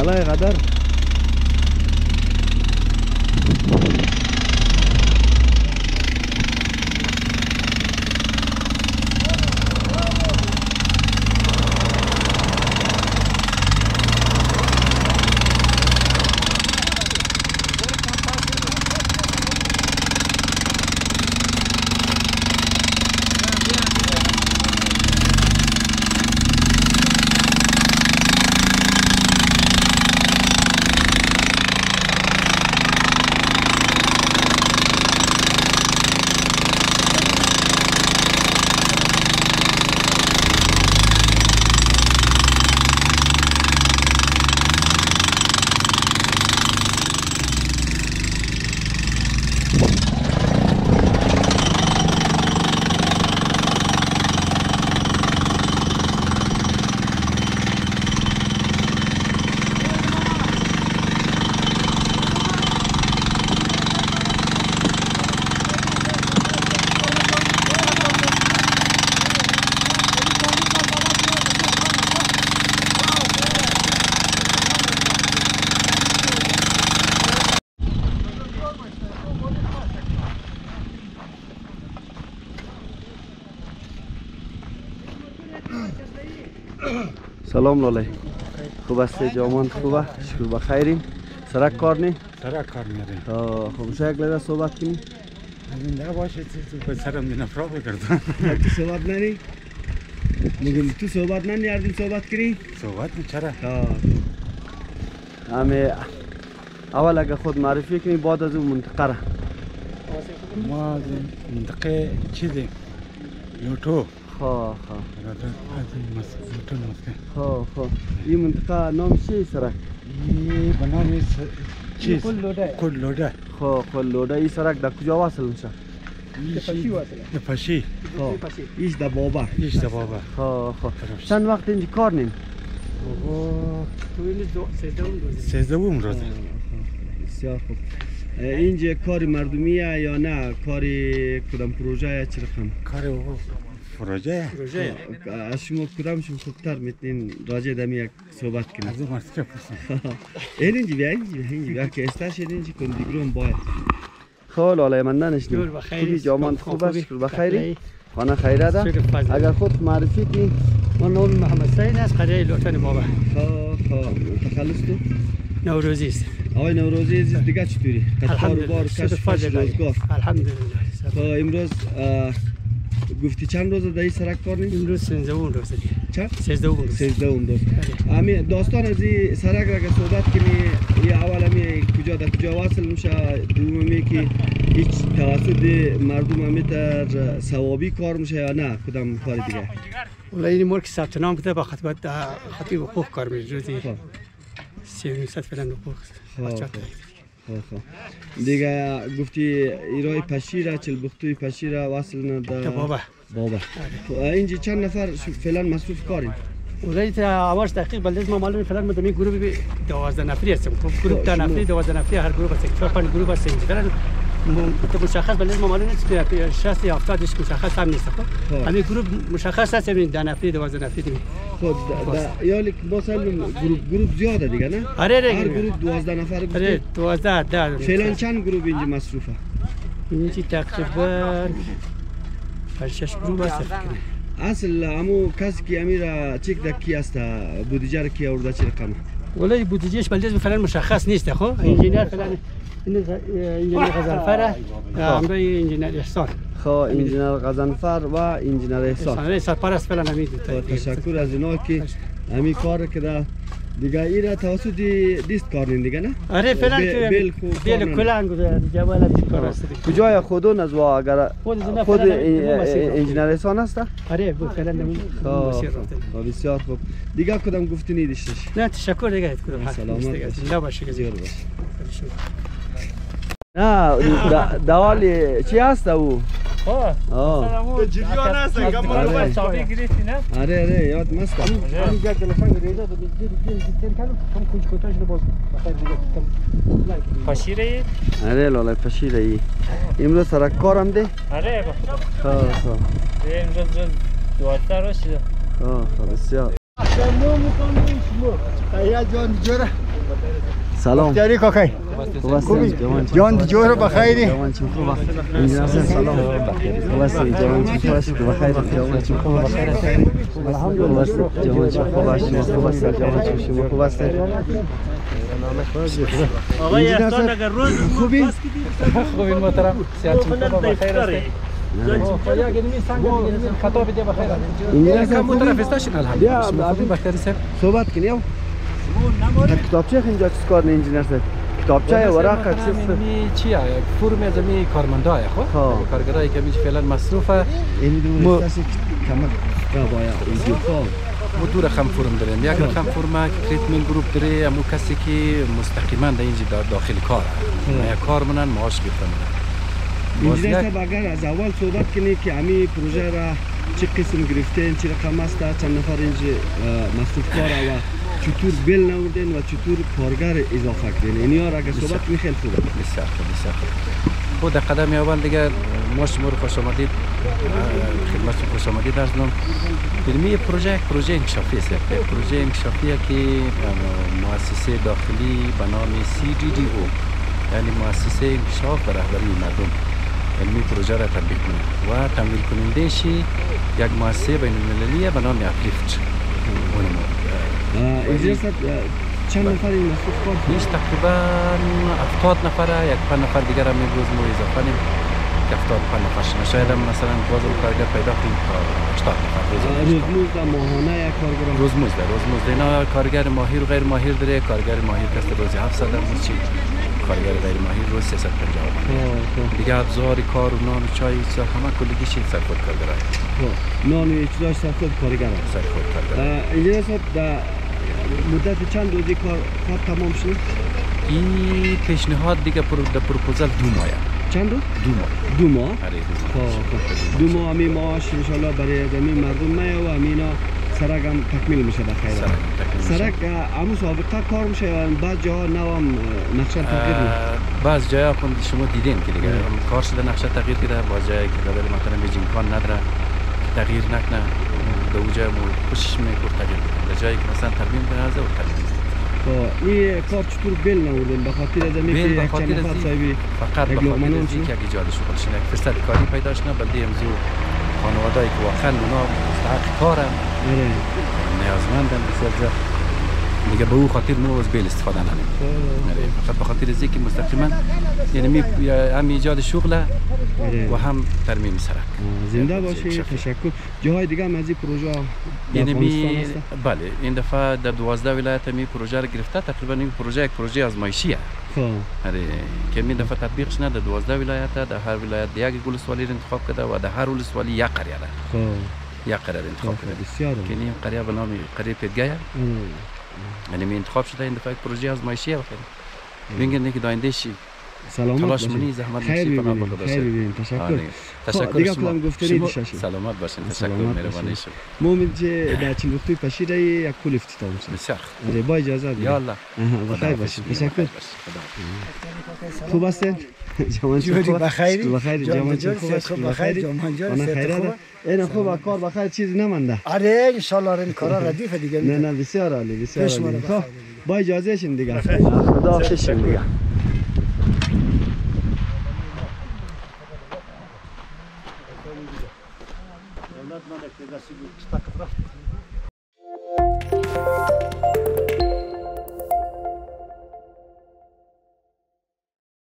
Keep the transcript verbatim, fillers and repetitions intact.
بالای قدر سلام لاله خوب هستی جامان خوبه شکر بخیریم سرک کار نی سرک کار میاریم خب شاید لده صحبت کنی زنده باشه تو به سرم نفرا بکردم تو صحبت ننی میگم تو صحبت ننی اردیم صحبت کنی صحبت چرا همه اول اگه خود معرفی کنی بعد از اون منطقه را ما منطقه چیزی لوتو خواه خواه لوتو مسکن خواه خواه این منطقه نام چیه سرک؟ این به نام چیز کل لوده خواه کل لوده این سرک در کجا واصل میشه؟ پشی واصله پشی خواه ایش در بابا ایش در بابا خواه خواه چند وقت اینجا کار نیم؟ سیزده بوم روزه بسیار خوب اینجا کاری مردمیه یا نه کاری کدام پروژه چی رقم؟ کار پروژه پروژه از شما کدامشون خوبتر میتونین راجع دمی یک صحبت کنید از اون مرتکه پرسیم این اینجا بیا اینجا بیا اینجا بیا که استاش اینجا کن دیگرون باید خال آلای من ننشنیم خوبی جامان خوبه شکر بخیری خانه خیره ده اگر خود معرفی کنی من نام محمد سعید است قریه لوتن بابا خواه خواه تخلص تو؟ نوروزی است آقای نوروزی عزیز دیگه چطوری؟ کاروبار کسب روزگار الحمدلله خب امروز گفتی چند روز در این سرک کار نیم؟ امروز سیزدهم روز دیگه چند؟ سیزدهم روز سیزدهم روز امی داستان از این سرک را که صحبت کنی این اول امی کجا در کجا واصل میشه دوم امی که هیچ توسط مردم امی تر ثوابی کار میشه یا نه کدام کار دیگه؟ ولی این ملک ثبت نام کرده با خطیبت خطیب حقوق کار میشه روزی سی و نیم فعلا حقوق خب دیگه گفتی ایرای پشیره چل بختوی پشیره واصل نده بابا بابا اینجا چند نفر فعلا مصروف کاریم؟ ولی تا اولش دقیق بلد ما معلومه فعلا مدمی گروه دوازده نفری هستیم گروه ده نفری دوازده نفری هر گروه هست چهار پنج گروه هست فعلا مشخص بلد ما معلومه نیست شصت یا هفتاد مشخص هم نیست خب همین گروه مشخص هست ببین ده نفری دوازده نفری خب یالی با سلم گروه گروه زیاده دیگه نه؟ آره آره هر گروه دوازده نفر گفتی؟ آره دوازده ده فعلا چند گروه اینجا مصروفه؟ اینجا تقریبا پنج شش گروه هست اصل امو کسی که امیرا چک دکی است بودجه را کی آورده چه رقمه؟ ولی بودجهش بلد فعلا مشخص نیست خب انجینیر فعلا انجینیر غزنفر همراه انجینیر احسان خب انجینیر غزنفر و انجینیر احسان احسان سرپرست فعلا همین تشکر از اینا که همین کار کرده دیگه ایرا توسط دیست کارنین دیگه نه؟ آره فعلا که بیل کلان گذاشته جوالات کار است کجای خودون از وا اگر خود انجینیر احسان است؟ آره فعلا نمون مسیر رفته بسیار خوب دیگه کدام گفتی نیدیشش؟ نه تشکر دیگه کدام سلامت الله باشه زیاد باشه نه دوالی چی هست او؟ آه جریان هست کاملا باید چاپی گرفتی نه؟ آره آره یاد مست همین جا تلفن گریده بود دیر دیر دیر کردم کم کنج کوتاش رو باز بخیر دیگه کم پشیره آره لاله پشیره ای امروز سرک کارم ده؟ آره بخدا خواه خواه امروز روز دوازده روز شده خواه خواه بسیار شما میکنم شما خیلی جان جوره سلام جاری کاکای خوب هستی جوان جان جور بخیری جوان چون خوب است انجینر سلام خوب هستی جوان چون خوب است بخیر جوان چون خوب بخیر الحمدلله جوان چون خوب است خوب است جوان چون شما خوب است آقای احسان اگر روز خوبی خوبی محترم سیاست چون خوب بخیر است خدا گیرمی سنگ خطاب دی بخیر انجینر کم طرف استاشن الحمدلله خوبی بخیر است صحبت کنیم کتابچه اینجا چیز کار انجینر صاحب کتابچه یا ورقه چیز می چیه فرم از می کارمندای خو کارگرایی که میشه فعلا مصروفه این دو کسی کمک باید اینجا مو دو رقم فرم داریم یک رقم فرم کریتمل گروپ داره امو کسی که مستقیما در اینجا داخل کاره یا کار منن معاش گرفتن انجینر صاحب اگر از اول صحبت کنی که امی پروژه را چه قسم گرفتین چه رقم است چند نفر اینجا مصروف کاره و چطور بیل نوردین و چطور کارگر اضافه کردین اینیا را اگر صحبت کنی خیلی خوبه بسیار خوب بسیار خوب خود در قدم اول دیگر ما شما رو خوش آمدید خدمتتون خوش آمدید عرض کنم علمی پروژه یک پروژه انکشافی است یک پروژه انکشافی که مؤسسه داخلی به نام سی دی دی او یعنی مؤسسه انکشاف و رهبری مردم علمی پروژه را تطبیق کنه و تمویل کننده شی یک مؤسسه بین المللی به نام اپلیفت انجینر صاحب چند نفر این مصروف کار نیش تقریبا هفتاد نفره یک پنج نفر دیگر هم امروز ما اضافه نیم که هفتاد پنج نفر شدن شاید هم مثلا بازم کارگر پیدا کنیم تا هشتاد نفر روزمزد و ماهانه یک کارگر روزمزد روزمزد اینا کارگر ماهر و غیر ماهر داره کارگر ماهر کسته روزی هفتصد هم چی کارگر غیر ماهر روز سیصد و پنجاه دیگه ابزار کار و نان و چای چیزا همه کلیگیش سر خود کارگرای نان و چیزاش سر خود کارگر سر خود کارگر انجینر صاحب مدت چند روزی کار کار تمام شد؟ این پیشنهاد دیگه پر در پروپوزال دو ماه چند روز؟ دو ماه دو ماه؟ آره دو ماه دو ماه امی معاش انشالله برای زمین مردم میه و امینا سرک هم تکمیل میشه بخیر سرک همون سابقه کار میشه یا بعض جاها نوام نقشه تغییر میشه بعض جاها خود شما دیدین که دیگه کار شده نقشه تغییر کرده بعض جایی که قبل مثلا به امکان نداره تغییر نکنه دو جای مو کوشش میکنه تغییر بده جایی که مثلا ترمیم بنازه و ترمیم این کار چطور بیل نوردن به خاطر از اینکه یک چند نفر صاحبی فقط به خاطر از اینکه یک ایجاد شغل شده یک فرصت کاری پیدا شده بلده امزو خانواده‌ای که واقعا اونا مستحق کارن نیازمندن بسیار دیگه به او خاطر نو از بیل استفاده نکنیم فقط به خاطر از اینکه مستقیما یعنی هم ایجاد شغل و هم ترمیم سرک زنده باشید تشکر جاهای دیگه هم از این پروژه یعنی می بله این دفعه در دوازده ولایت می پروژه را گرفته تقریبا این پروژه یک پروژه آزمایشیه خب آره که می دفعه تطبیق شده در دوازده ولایت در هر ولایت یک ولسوالی را انتخاب کرده و در هر ولسوالی یک قریه ده خب یک قریه را انتخاب کرده بسیار که این قریه به نام قریه پیدگاه یعنی می انتخاب شده این دفعه یک پروژه آزمایشیه بخیر میگن که داینده شی سلامت تلاش منی زحمت خیر نشی ببینید خیر ببینید تشکر تشکر دیگه کلام گفتنی دیشه سلامت باشین تشکر مهربانی شما مومن چه در چند وقتی پشیده یک کل افتتاح میشه بسیار خوب با اجازه دیگه یا الله بخیر باشید تشکر خوب هستین جوان جوری بخیری بخیر جوان خوب بخیر جوان جان من خیره این خوب کار بخیر چیزی نمانده آره ان شاء الله این کارا ردیف دیگه نه نه بسیار عالی بسیار عالی خب با اجازه شین دیگه خدا حافظ شین دیگه Devlet malekleri